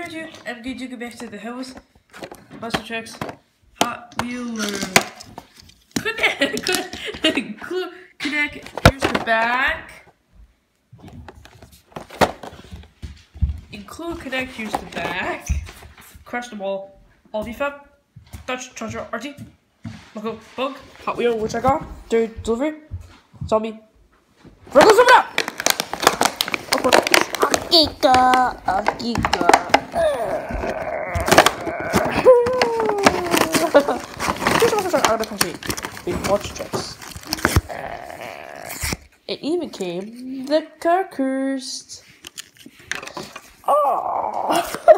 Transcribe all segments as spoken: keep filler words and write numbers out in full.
aren't you? I'm going to go back to the house. Buster checks. Hot Wheeler. Connect. Connect. Here's the back. Include connect. Here's the back. Crush them all. All V FAB. Dutch Treasure R T. Logo Bug. Hot Wheel, which I got. Third delivery. Zombie. Vertical zoom out! Giga, a giga. Here's what I got from Big watch checks. It even came the car cursed. Oh.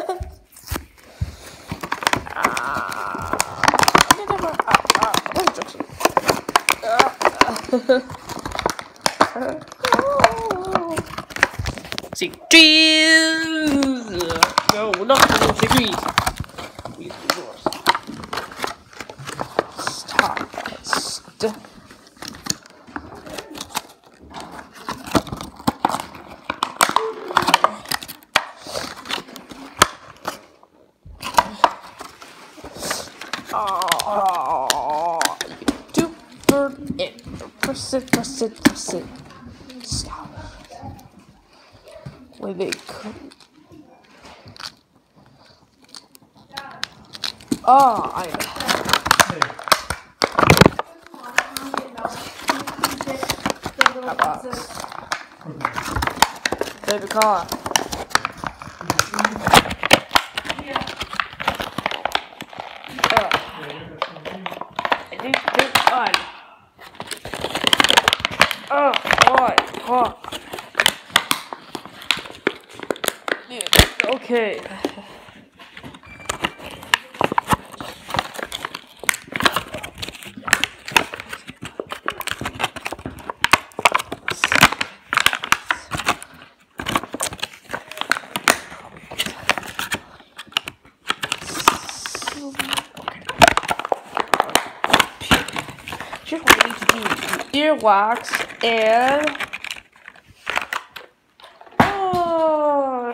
See, trees. No, we're not going to trees. We use the doors. Stop. Stop. Oh, you bird it. Press it, press it, press it. Stop. Wait, they could. Oh, I know. Baby car. Oh, boy, oh. Yeah, okay. Here's what we need to do. Earwax and oh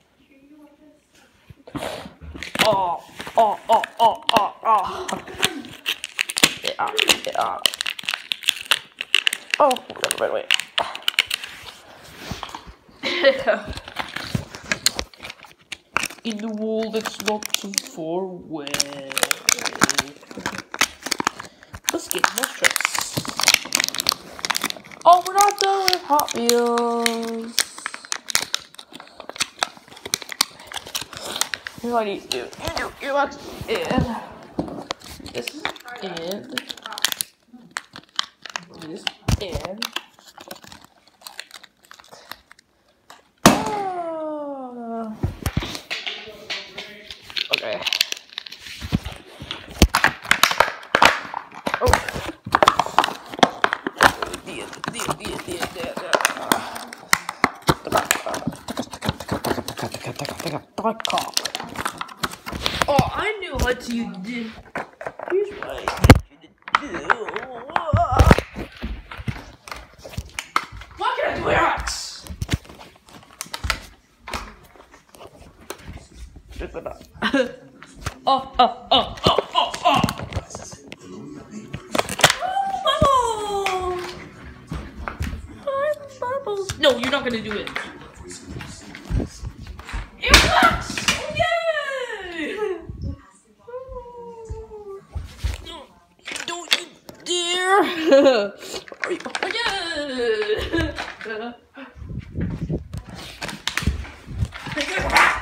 oh oh oh oh oh oh yeah yeah oh wait wait wait in the wall that's not too far away. Let's get more tricks. Oh, we're not done with Hot Wheels. Here's what I need to do. You do earwax and this and this and oh. Okay. Oh. Oh, I knew what you did. Here's what I need you to do. What can I do, Alex? Oh, oh, oh, oh, oh, oh. No, you're not gonna do it. It works! Yay! No, don't you dare! Are you? Oh, yeah! Take it back!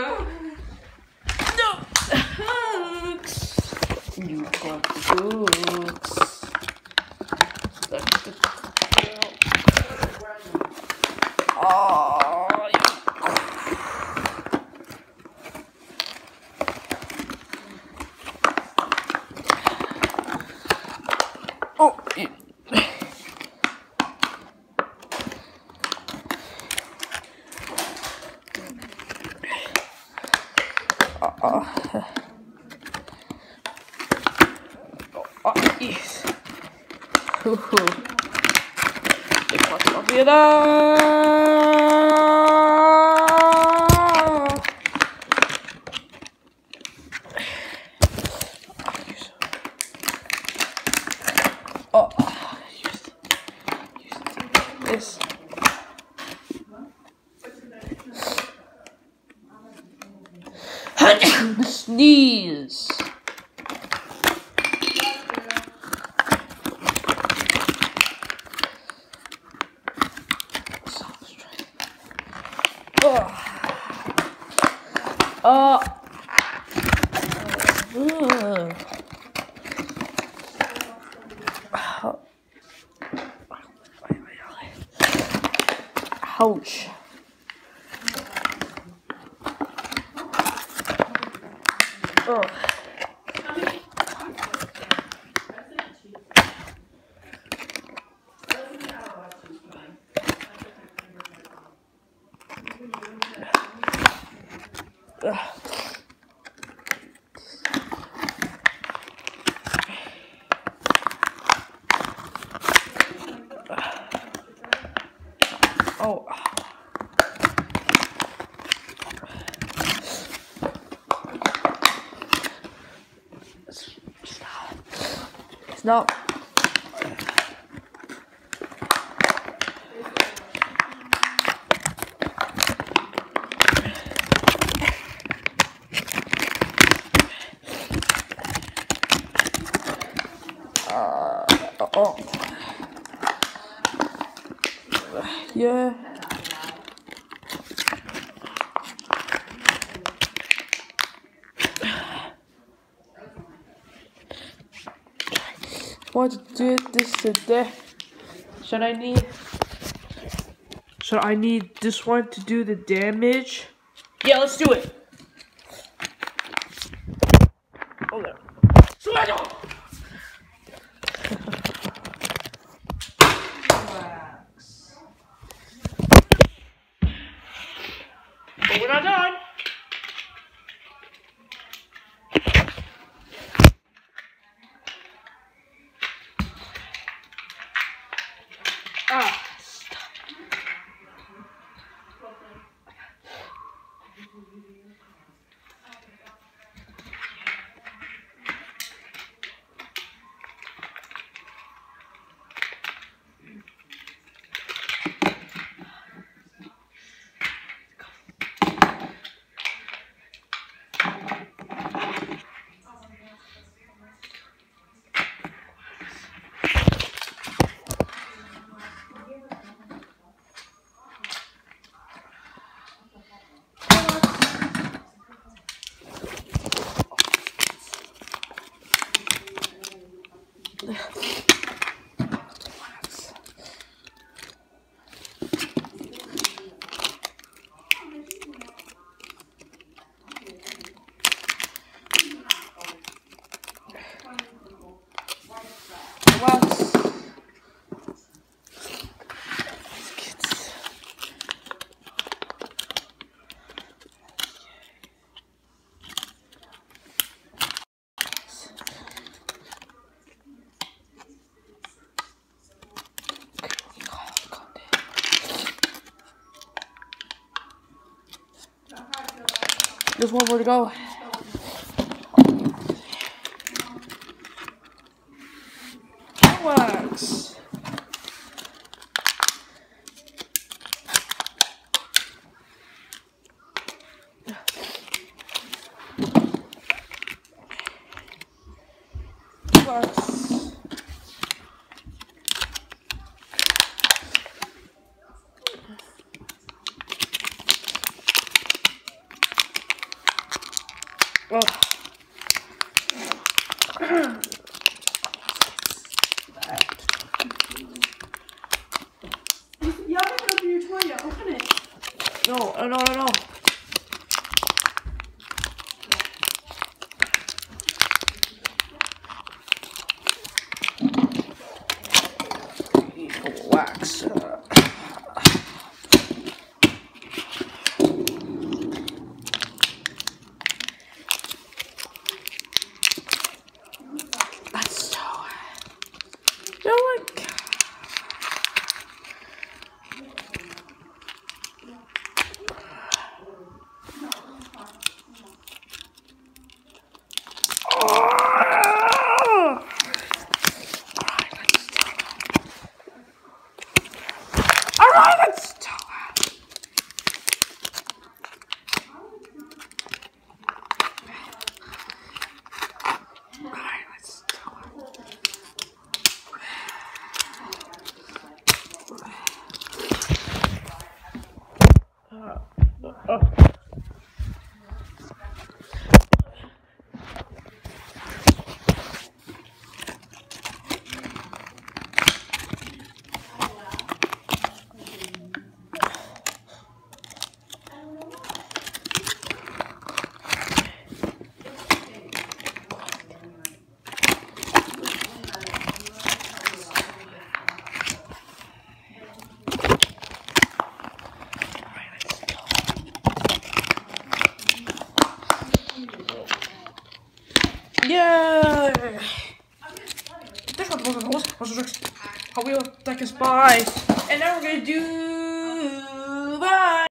No! Hooks! You got the hooks. That's the oh, oh, yeah. Uh, uh. Oh, oh, yes. Hoo-hoo. Det var så vidare. Sneeze. Oh. Uh. Uh. Ouch. Oh. Oh. It's not. Uh, oh. Yeah. Want to do this today? Should I need? Should I need this one to do the damage? Yeah, let's do it. Oh no. Relax. But we're not done. Ah. There's one more to go. Wax. Wax. Oh. You haven't opened your toy yet. Open it. No, no, no, no. Wax. Uh. Yay! This one was a horse, was a tricks. Hot Wheel, take us by. And now we're gonna do bye.